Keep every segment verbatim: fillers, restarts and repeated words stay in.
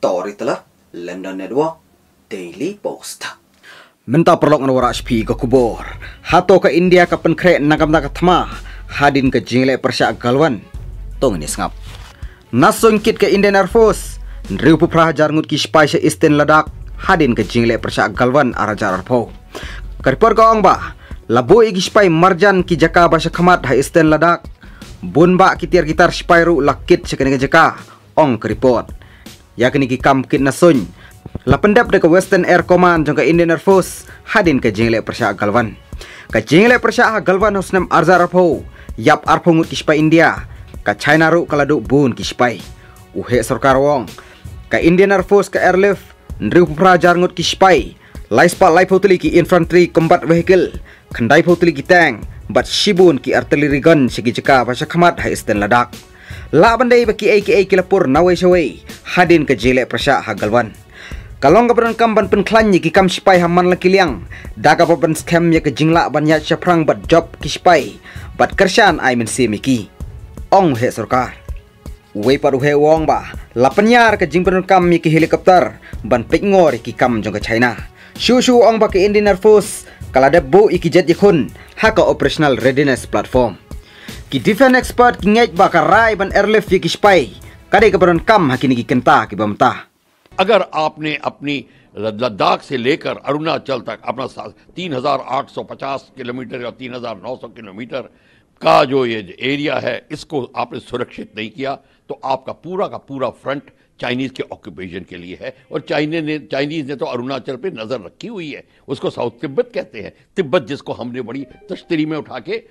story telah London Network Daily Post. Menta perlok ngawara H P ke kubur. Hato ke India ke penkre nagam nak thma hadin ke jingle persya galwan. Tong ni sngap. Nasong kit ke Indian Air Force. Nriu pu prah jarngut ki spy se Eastern Ladakh hadin ke jingle persya galwan arajar arpo. Karipor ka ong ba. Labo igi spy marjan ki jaka basya khamat ha Eastern Ladakh. Bunba ki tiar gitar spy ru lakit sekene ke jaka. Ong keripot. Yakni ki kam kit nasun. La pendap de ke Western Air Command jong ke Indian Air Force hadin ke jingle persya galwan. Ka jingle persya galwan hosnam arzar arpo. Yap arpo ngut ki spy India. Ka China ru kaladu bun ki spy. Uhe sarkar wong. Ka Indian Air Force ka airlift nriu prajar ngut ki spy. Laispa lai potli ki infantry combat vehicle. Khandai potli ki tank. Bat shibun ki artillery gun segi jeka basya khamat ha Eastern Ladakh. La bandai baki A K A kilapur nawai shawai hadin ke jingle persya galwan. Kalong kapan kamban penklanyi ki kam spy haman laki liang. Daga papan scam ya ke jingla banyak syaprang bat job ki spy. Bat kersan ai men si miki. Ong he sarkar. Wei padu he wong ba. Lapanyar ke jing kam ki helikopter. Ban pekngor ki kam jong ke China. Shu shu ong ba ke Indian Air Force. Kala debu iki jet yakun. Haka operational readiness platform. Ki defense expert ki ngej ba karai ban airlift ki spy. Kade kapan kam hakini ki kenta ki bamta. अगर आपने अपनी लद्दाख से लेकर अरुणाचल तक अपना तीन हजार आठ सौ पचास किलोमीटर या तीन हजार नौ सौ किलोमीटर का जो ये एरिया है इसको आपने सुरक्षित नहीं किया तो आपका पूरा का पूरा फ्रंट चाइनीज के ऑक्यूपेशन के लिए है। और चाइने ने चाइनीज ने तो अरुणाचल पे नजर रखी हुई है, उसको साउथ तिब्बत कहते हैं। तिब्बत जिसको हमने बड़ी तश्तरी में उठा के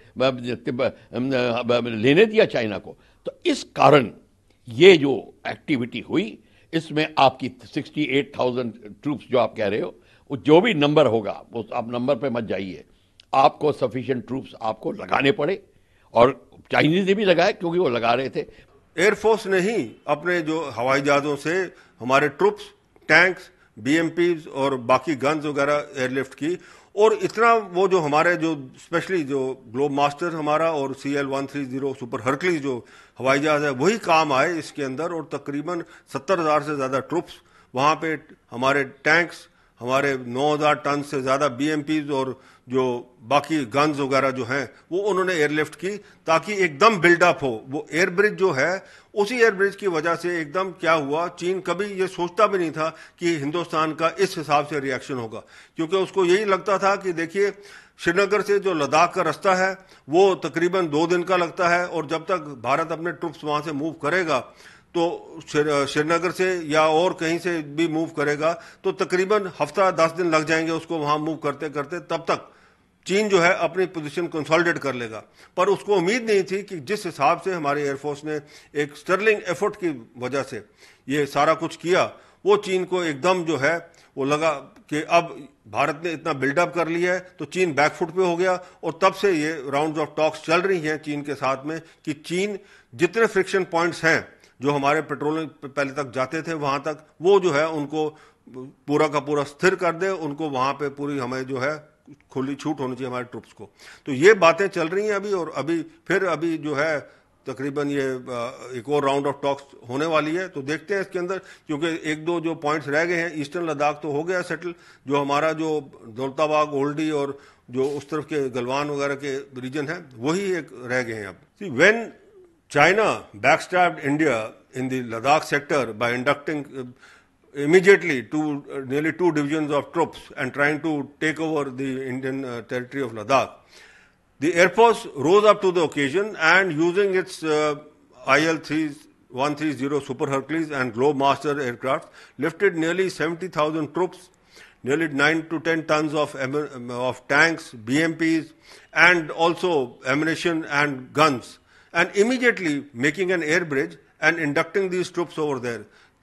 लेने दिया चाइना को। तो इस कारण ये जो एक्टिविटी हुई इसमें आपकी अड़सठ हज़ार ट्रूप्स जो आप कह रहे हो जो भी नंबर होगा उस आप नंबर पे मत जाइए, आपको सफिशिएंट ट्रूप्स आपको लगाने पड़े और चाइनीज ने भी लगाए क्योंकि वो लगा रहे थे। एयरफोर्स ने ही अपने जो हवाई जहाजों से हमारे ट्रूप्स, टैंक्स, बीएमपीज और बाकी गन्स वगैरह एयरलिफ्ट की। और इतना वो जो हमारे जो स्पेशली जो ग्लोब मास्टर हमारा और C L one three zero super Hercules जो हवाई जहाज है वही काम आए इसके अंदर। और तकरीबन सत्तर हजार से ज्यादा ट्रुप्स वहां पे, हमारे टैंक्स, हमारे नौ हजार टन से ज्यादा बीएमपीज और जो बाकी गन्स वगैरह जो हैं वो उन्होंने एयरलिफ्ट की ताकि एकदम बिल्डअप हो। वो एयर ब्रिज जो है उसी एयर ब्रिज की वजह से एकदम क्या हुआ, चीन कभी ये सोचता भी नहीं था कि हिंदुस्तान का इस हिसाब से रिएक्शन होगा, क्योंकि उसको यही लगता था कि देखिए श्रीनगर से जो लद्दाख का रास्ता है वो तकरीबन दो दिन का लगता है और जब तक भारत अपने ट्रुप्स वहां से मूव करेगा तो श्रीनगर से या और कहीं से भी मूव करेगा तो तकरीबन हफ्ता दस दिन लग जाएंगे उसको वहां मूव करते करते। तब तक चीन जो है अपनी पोजीशन कंसोलिडेट कर लेगा। पर उसको उम्मीद नहीं थी कि जिस हिसाब से हमारी एयरफोर्स ने एक स्टर्लिंग एफर्ट की वजह से ये सारा कुछ किया, वो चीन को एकदम जो है वो लगा कि अब भारत ने इतना बिल्डअप कर लिया है तो चीन बैकफुट पे हो गया। और तब से ये राउंड्स ऑफ टॉक्स चल रही हैं चीन के साथ में कि चीन जितने फ्रिक्शन पॉइंट्स हैं जो हमारे पेट्रोलिंग पहले तक जाते थे वहां तक, वो जो है उनको पूरा का पूरा स्थिर कर दे, उनको वहां पे पूरी हमें जो है खुली छूट होनी चाहिए हमारे ट्रुप्स को। तो ये बातें चल रही हैं अभी। और अभी फिर अभी जो है तकरीबन ये एक और राउंड ऑफ टॉक्स होने वाली है तो देखते हैं इसके अंदर, क्योंकि एक दो जो पॉइंट्स रह गए हैं। ईस्टर्न लद्दाख तो हो गया सेटल, जो हमारा जो दौलताबाग, ओल्डी और जो उस तरफ के गलवान वगैरह के रीजन है वही एक रह गए हैं अब। When China backstabbed India in the Ladakh sector by inducting uh, immediately two, uh, nearly two divisions of troops and trying to take over the Indian uh, territory of Ladakh, the Air Force rose up to the occasion and using its uh, I L one thirty Super Hercules and Globemaster aircraft lifted nearly seventy thousand troops, nearly nine to ten tons of, of tanks, B M Ps and also ammunition and guns, and immediately making an air bridge and inducting these troops over there,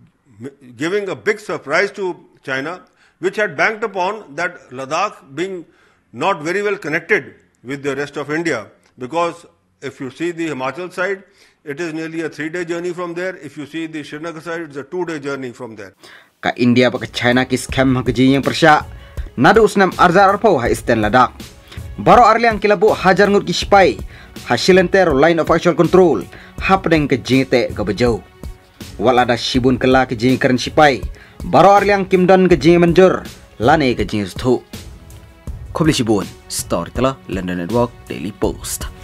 giving a big surprise to China, which had banked upon that Ladakh being not very well connected with the rest of India. Because if you see the Himachal side, it is nearly a three-day journey from there. If you see the Srinagar side, it's a two-day journey from there. Ka India baka China ki scam hakaji yang persya, nadu usnam arzar arpo ha Eastern Ladakh. Baro arliang kilabu hajar ngut ki spy, hasilan tero line of actual control, hapdeng ke jingte ke bejau. walada shibun kela ke jing keren sipai baro arliang kimdon ke jing menjur lane ke jing sthu khobli shibun story tela London Network Daily Post.